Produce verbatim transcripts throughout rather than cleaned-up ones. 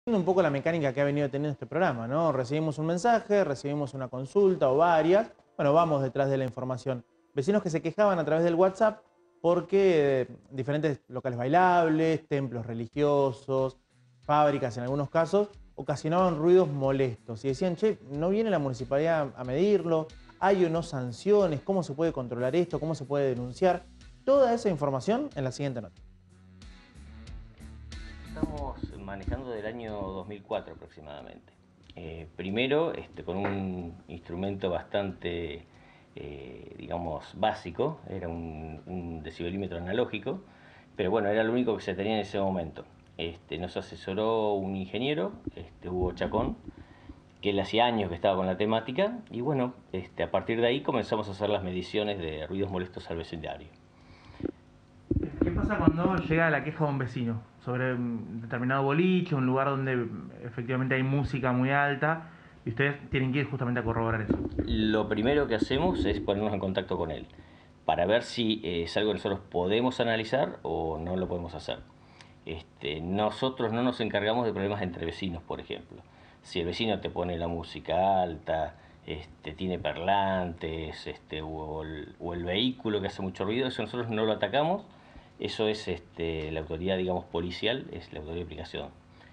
Un poco la mecánica que ha venido teniendo este programa, ¿no? Recibimos un mensaje, recibimos una consulta o varias, bueno, vamos detrás de la información. Vecinos que se quejaban a través del WhatsApp porque eh, diferentes locales bailables, templos religiosos, fábricas en algunos casos, ocasionaban ruidos molestos y decían, che, ¿no viene la municipalidad a medirlo? ¿Hay o no sanciones? ¿Cómo se puede controlar esto? ¿Cómo se puede denunciar? Toda esa información en la siguiente nota. Estamos manejando del año dos mil cuatro aproximadamente. Eh, primero, este, con un instrumento bastante, eh, digamos, básico, era un, un decibelímetro analógico, pero bueno, era lo único que se tenía en ese momento. Este, nos asesoró un ingeniero, este, Hugo Chacón, que él hacía años que estaba con la temática, y bueno, este, a partir de ahí comenzamos a hacer las mediciones de ruidos molestos al vecindario. ¿Qué pasa cuando llega la queja de un vecino sobre un determinado boliche, un lugar donde efectivamente hay música muy alta y ustedes tienen que ir justamente a corroborar eso? Lo primero que hacemos es ponernos en contacto con él para ver si es algo que nosotros podemos analizar o no lo podemos hacer. Este, nosotros no nos encargamos de problemas entre vecinos, por ejemplo. Si el vecino te pone la música alta, este, tiene parlantes, este, o, el, o el vehículo que hace mucho ruido, eso nosotros no lo atacamos. Eso es este, la autoridad, digamos, policial, es la autoridad de aplicación.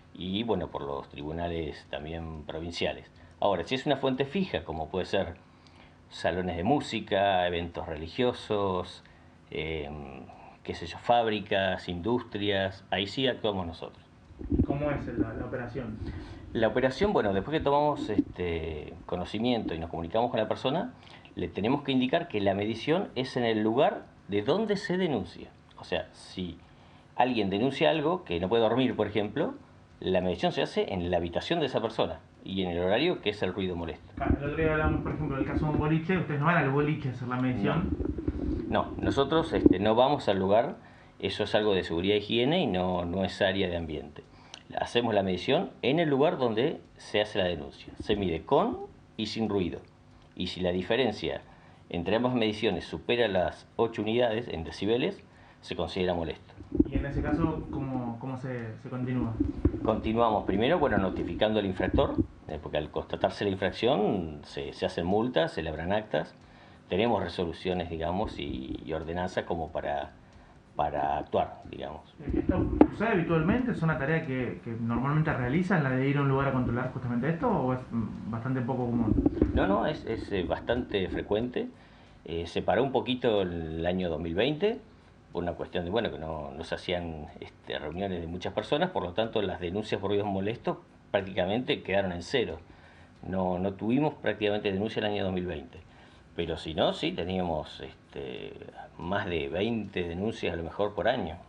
Y bueno, por los tribunales también provinciales. Ahora, si es una fuente fija, como puede ser salones de música, eventos religiosos, eh, qué sé yo, fábricas, industrias, ahí sí actuamos nosotros. ¿Cómo es la, la operación? La operación, bueno, después que tomamos este conocimiento y nos comunicamos con la persona, le tenemos que indicar que la medición es en el lugar de donde se denuncia. O sea, si alguien denuncia algo, que no puede dormir, por ejemplo, la medición se hace en la habitación de esa persona y en el horario que es el ruido molesto. El otro día hablamos, por ejemplo, del caso de un boliche. Ustedes no van al boliche a hacer la medición. No, no nosotros este, no vamos al lugar, eso es algo de seguridad e higiene y no, no es área de ambiente. Hacemos la medición en el lugar donde se hace la denuncia. Se mide con y sin ruido. Y si la diferencia entre ambas mediciones supera las ocho unidades en decibeles, se considera molesto. Y en ese caso, ¿cómo, cómo se, se continúa? Continuamos primero, bueno, notificando al infractor, eh, porque al constatarse la infracción se, se hacen multas, se labran actas, tenemos resoluciones, digamos, y, y ordenanzas como para, para actuar, digamos. ¿Esto sucede habitualmente? ¿Es una tarea que, que normalmente realizan, la de ir a un lugar a controlar justamente esto, o es bastante poco común? No, no, es, es eh, bastante frecuente. Eh, se paró un poquito el año dos mil veinte por una cuestión de, bueno, que no, no se hacían este, reuniones de muchas personas, por lo tanto las denuncias por ruidos molestos prácticamente quedaron en cero. No, no tuvimos prácticamente denuncia el año dos mil veinte. Pero si no, sí, teníamos este, más de veinte denuncias a lo mejor por año.